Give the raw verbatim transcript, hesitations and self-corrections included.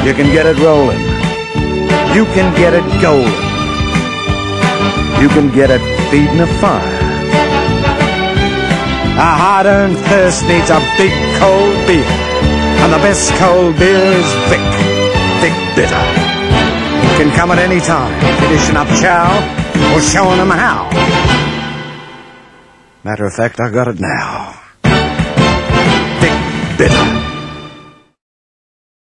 You can get it rolling. You can get it golden. You can get it feeding a fire. A hard-earned thirst needs a big cold beer. And the best cold beer is Vic. Vic Bitter. It can come at any time, finishing up chow or showing them how. Matter of fact, I got it now.